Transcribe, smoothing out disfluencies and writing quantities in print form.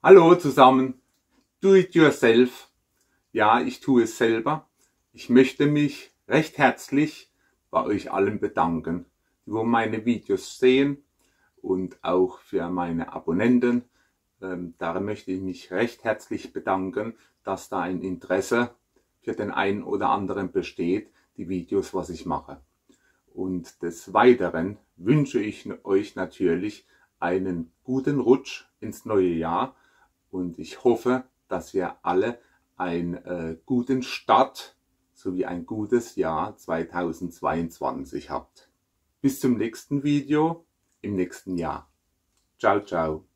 Hallo zusammen, do it yourself. Ja, ich tue es selber. Ich möchte mich recht herzlich bei euch allen bedanken, die meine Videos sehen und auch für meine Abonnenten. Darin möchte ich mich recht herzlich bedanken, dass da ein Interesse für den einen oder anderen besteht, die Videos, was ich mache. Und des Weiteren wünsche ich euch natürlich einen guten Rutsch ins neue Jahr und ich hoffe, dass ihr alle einen guten Start sowie ein gutes Jahr 2022 habt. Bis zum nächsten Video im nächsten Jahr. Ciao, ciao.